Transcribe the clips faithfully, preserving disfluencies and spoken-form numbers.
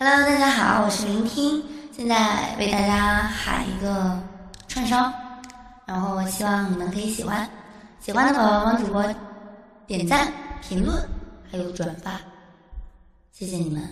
Hello， 大家好，我是聆听，现在为大家喊一个串烧，然后希望你们可以喜欢，喜欢的宝宝帮主播点赞、评论还有转发，谢谢你们。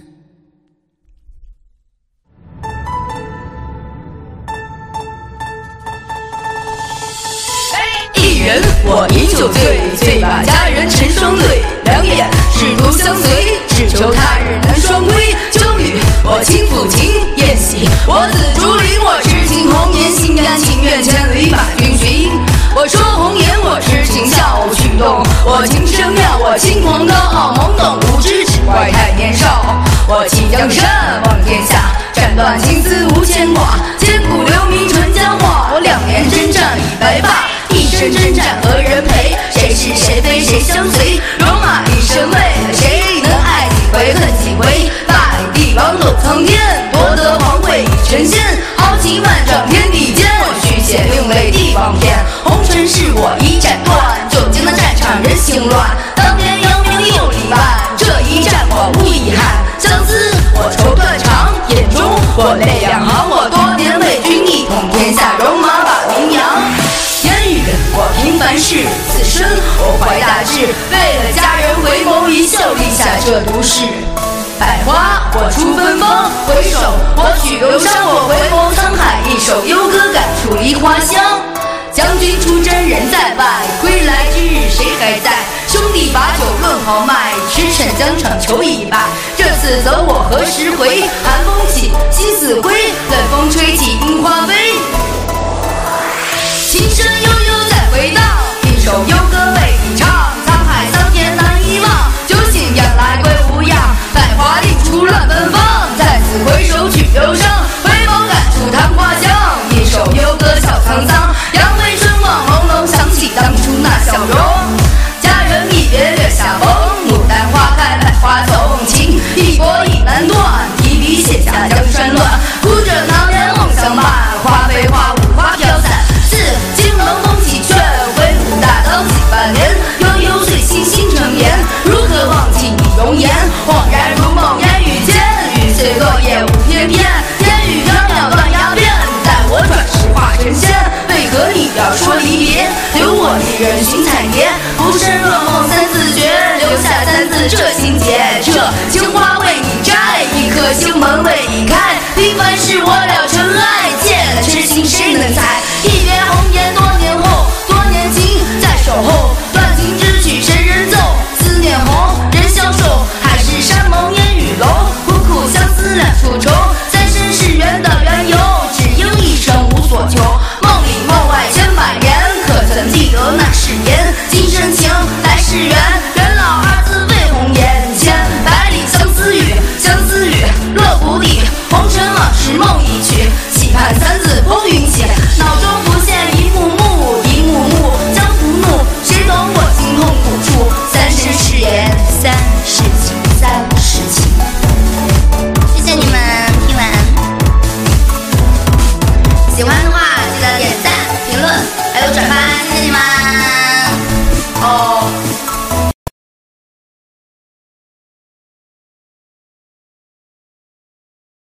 一人我饮酒醉，醉把佳人成双对，两眼师徒相随，只求他日能双归。秋雨我轻抚琴，宴席我紫竹林，我痴情红颜，心甘情愿千里把君寻。我说红颜，我痴情笑曲动，我情深妙，我轻狂高傲，懵懂无知，只怪太年少。我弃江山望天下，斩断情丝无牵挂，千古留名传佳话。我两眼征战已白发，一生征战何人陪？谁是谁非谁相随？戎马一生为了谁？能爱几回恨几回？霸领帝王斗苍天，夺得皇位已成仙。豪情万丈天地间，我续写另类帝王篇。红尘是我一斩断，久经的战场人心乱。当年扬名又立万，这一战我无遗憾。相思我愁断肠，眼中我泪两行。我多年为君一统天下，戎马把名扬。我平凡事，此生我怀大志，为了家人回眸一笑，立下这毒誓。百花我出芬芳，回首我许忧伤，我回眸沧海，一首幽歌感触梨花香。将军出征人在外，归来之日谁还在？兄弟把酒论豪迈，驰骋疆场求一败。这次走我何时回？寒风起，夕死归，冷风吹起樱花飞。琴声悠悠再回荡，一首幽歌为你唱。沧海桑田难遗忘，酒醒烟来归无恙。百花映出乱芬芳，再次回首曲忧伤。回眸感触昙花香，一首幽歌笑沧桑。扬眉春望朦胧，想起当初那笑容。佳人一别月下风，牡丹花开百花丛。情一波已难断，提笔写下江山乱。哭着当年梦相伴，花飞花舞花飘散。金龙风起却挥舞大刀几万年，悠悠岁心心成言，如何忘记你容颜？恍然如梦烟雨间，雨碎落叶舞翩翩，烟雨袅袅断崖边，待我转世化成仙。为何你要说离别？留我一人寻彩蝶，浮生若梦三字诀，留下三字这情节。这情花为你摘，一颗心门为你开，平凡事我了尘埃，借了痴心谁能猜？一别红颜